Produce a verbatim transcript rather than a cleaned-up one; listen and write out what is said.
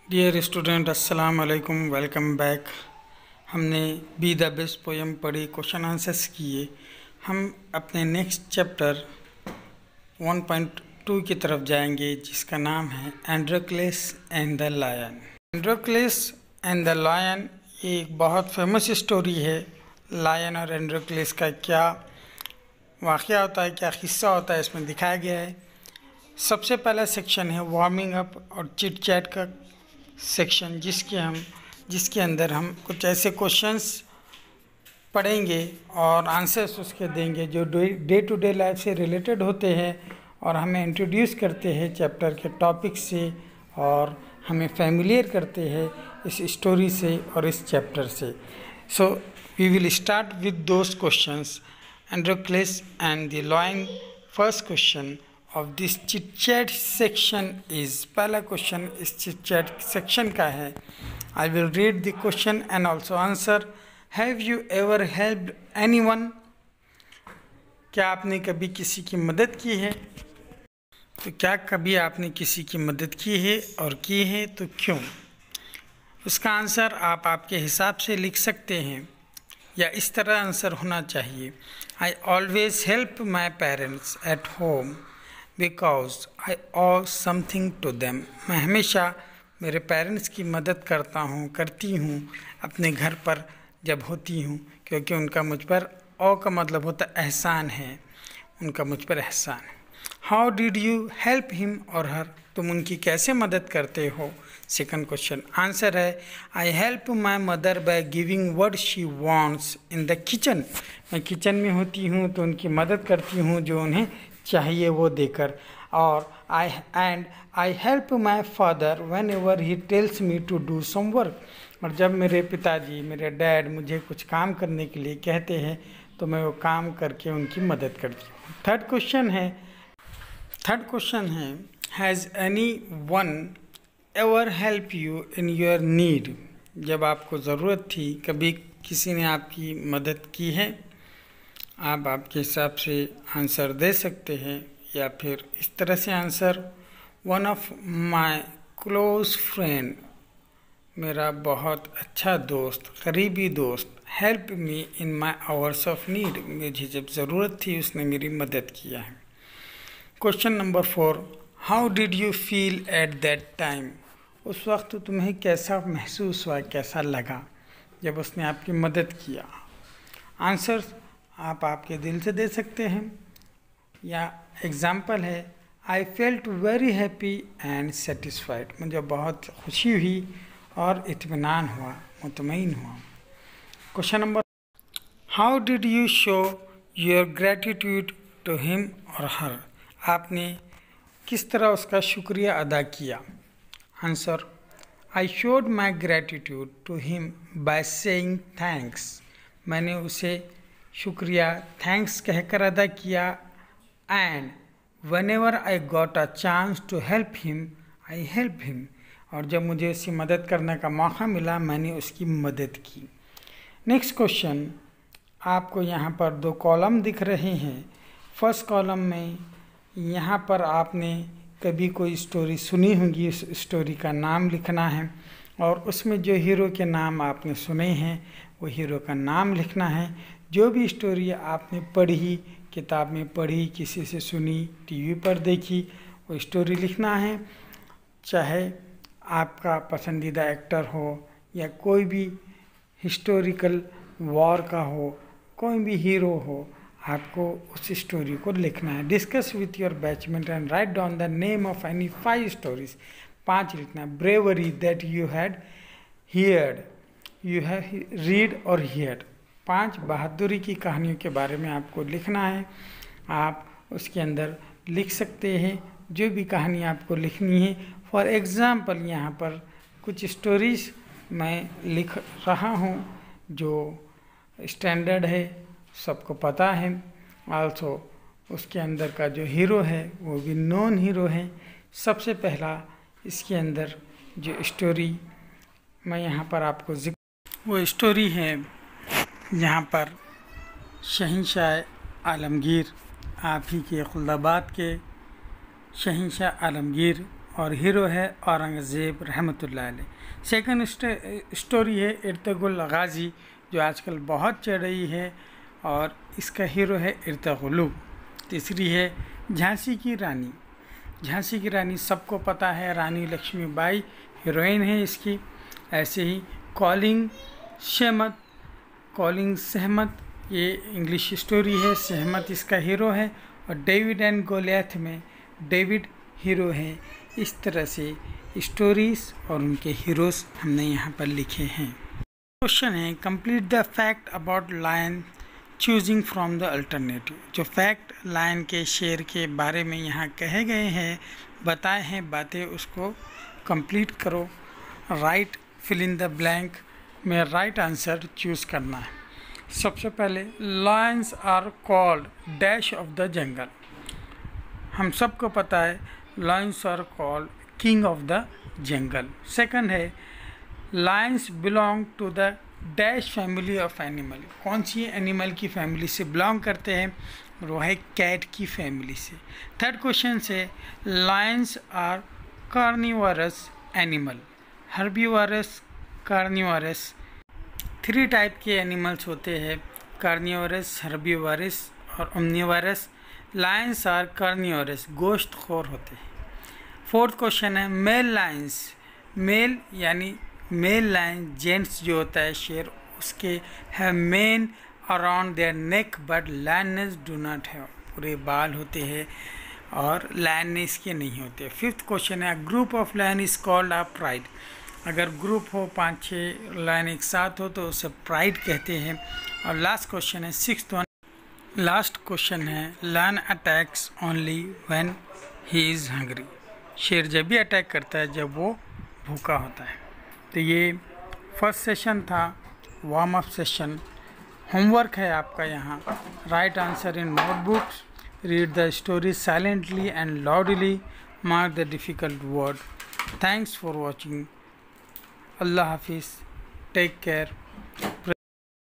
Dear student, अस्सलाम वालेकुम, welcome back. हमने बी द बेस्ट पोएम पढ़ी, क्वेश्चन आंसर्स किए। हम अपने next chapter one point two की तरफ जाएंगे, जिसका नाम है Androcles and the lion. Androcles and the lion एक बहुत फेमस स्टोरी है। लायन और एंड्रोक्लेस का क्या वाक़या होता है, क्या किस्सा होता है, इसमें दिखाया गया है। सबसे पहला सेक्शन है वार्मिंग अप और चिट चैट का सेक्शन, जिसके हम जिसके अंदर हम कुछ ऐसे क्वेश्चंस पढ़ेंगे और आंसर्स उसके देंगे जो डे टू डे लाइफ से रिलेटेड होते हैं और हमें इंट्रोड्यूस करते हैं चैप्टर के टॉपिक से और हमें फैमिलियर करते हैं इस स्टोरी से और इस चैप्टर से। So we will start with those questions, Androcles and the lion. First question of this chit chat section is, पहला क्वेश्चन इस chit chat section का है। I will read the question and also answer. Have you ever helped anyone? क्या आपने कभी किसी की मदद की है? तो क्या कभी आपने किसी की मदद की है और की है तो क्यों? उसका आंसर आप आपके हिसाब से लिख सकते हैं या इस तरह आंसर होना चाहिए। I always help my parents at home because I owe something to them. मैं हमेशा मेरे पेरेंट्स की मदद करता हूँ करती हूँ अपने घर पर जब होती हूँ, क्योंकि उनका मुझ पर ओ का मतलब होता है एहसान है, उनका मुझ पर एहसान है। How did you help him और हर? तुम उनकी कैसे मदद करते हो? सेकंड क्वेश्चन आंसर है I help my mother by giving what she wants in the kitchen. मैं किचन में होती हूँ तो उनकी मदद करती हूँ जो उन्हें चाहिए वो देकर। और I and I help my father whenever he tells me to do some work. और जब मेरे पिताजी, मेरे डैड मुझे कुछ काम करने के लिए कहते हैं तो मैं वो काम करके उनकी मदद करती हूँ। थर्ड क्वेश्चन है थर्ड क्वेश्चन है has anyone ever help you in your need? जब आपको ज़रूरत थी कभी किसी ने आपकी मदद की है? आप आपके हिसाब से आंसर दे सकते हैं या फिर इस तरह से answer, one of my close friend, मेरा बहुत अच्छा दोस्त, करीबी दोस्त, help me in my hours of need, मुझे जब ज़रूरत थी उसने मेरी मदद किया है। Question number four how did you feel at that time? उस वक्त तुम्हें कैसा महसूस हुआ, कैसा लगा जब उसने आपकी मदद किया? आंसर आप आपके दिल से दे सकते हैं या एग्ज़ाम्पल है I felt very happy and satisfied, मुझे बहुत खुशी हुई और इत्मीनान हुआ, मुतमईन हुआ। Question number how did you show your gratitude to him और हर? आपने किस तरह उसका शुक्रिया अदा किया? Answer I showed my gratitude to him by saying thanks, मैंने उसे शुक्रिया थैंक्स कहकर अदा किया। And whenever I got a chance to help him I help him, और जब मुझे उसकी मदद करने का मौका मिला मैंने उसकी मदद की। नेक्स्ट क्वेश्चन, आपको यहाँ पर दो कॉलम दिख रहे हैं। फर्स्ट कॉलम में यहाँ पर आपने कभी कोई स्टोरी सुनी होगी, उस स्टोरी का नाम लिखना है और उसमें जो हीरो के नाम आपने सुने हैं वो हीरो का नाम लिखना है। जो भी स्टोरी आपने पढ़ी, किताब में पढ़ी, किसी से सुनी, टीवी पर देखी, वो स्टोरी लिखना है। चाहे आपका पसंदीदा एक्टर हो या कोई भी हिस्टोरिकल वॉर का हो, कोई भी हीरो हो, आपको उस स्टोरी को लिखना है। Discuss with your batchmate and write down the name of any five stories. पाँच लिखना। Bravery that you had heard, you have read और हियर्ड, पांच बहादुरी की कहानियों के बारे में आपको लिखना है। आप उसके अंदर लिख सकते हैं जो भी कहानी आपको लिखनी है। फॉर एग्ज़ाम्पल यहाँ पर कुछ स्टोरीज मैं लिख रहा हूँ जो स्टैंडर्ड है, सबको पता है। आल्सो उसके अंदर का जो हीरो है वो भी नॉन हीरो है। सबसे पहला इसके अंदर जो स्टोरी मैं यहाँ पर आपको जिक्र, वो स्टोरी है यहाँ पर शहंशाह आलमगीर, आप ही के खुल्दाबाद के शहंशाह आलमगीर और हीरो है औरंगज़ेब रहमतुल्लाह अलैह। सेकंड स्टोरी है इर्तुगरुल गाजी, जो आजकल बहुत चल रही है और इसका हीरो है इर्तुगरुल। तीसरी है झांसी की रानी। झांसी की रानी सबको पता है, रानी लक्ष्मीबाई हीरोइन है इसकी। ऐसे ही कॉलिंग सहमत, कॉलिंग सहमत ये इंग्लिश स्टोरी है, सहमत इसका हीरो है। और डेविड एंड गोलियथ में डेविड हीरो है। इस तरह से स्टोरीज और उनके हीरोज़ हमने यहाँ पर लिखे हैं। क्वेश्चन है complete the fact about lion choosing from the alternative. जो फैक्ट लायन के शेर के बारे में यहाँ कहे गए हैं, बताए हैं बातें, उसको कंप्लीट करो। Write fill in the blank में राइट आंसर चूज़ करना है। सबसे पहले lions are called dash of the jungle. हम सबको पता है lions are called king of the jungle. Second है lions belong to the dash family of animal. कौन सी एनिमल की फैमिली से बिलोंग करते हैं? वो है कैट की फैमिली से। थर्ड क्वेश्चन से lions are carnivorous animal. Herbivorous, carnivorous, three type के एनिमल्स होते हैं, कार्निवरस, हर्बीवरस और ओमनिवरस। लायंस आर कार्निवरस, गोश्तखोर होते हैं। फोर्थ क्वेश्चन है मेल लायंस। मेल यानी मेल लायन जेंट्स जो होता है शेर, उसके है mane around their neck but lioness do not have. पूरे बाल होते हैं और लायन इसके नहीं होते। फिफ्थ क्वेश्चन है group of lion is called a pride. अगर ग्रुप हो, पाँच छः लायन एक साथ हो, तो उसे प्राइड कहते हैं। और लास्ट क्वेश्चन है सिक्स्थ वन, लास्ट क्वेश्चन है lion attacks only when he is hungry. शेर जब भी अटैक करता है जब वो भूखा होता है। तो ये फर्स्ट सेशन था, वार्म अप सेशन। होमवर्क है आपका यहाँ, write answer in notebooks, read the story silently and loudly, mark the difficult word. Thanks for watching. अल्लाह हाफिज़, टेक केयर।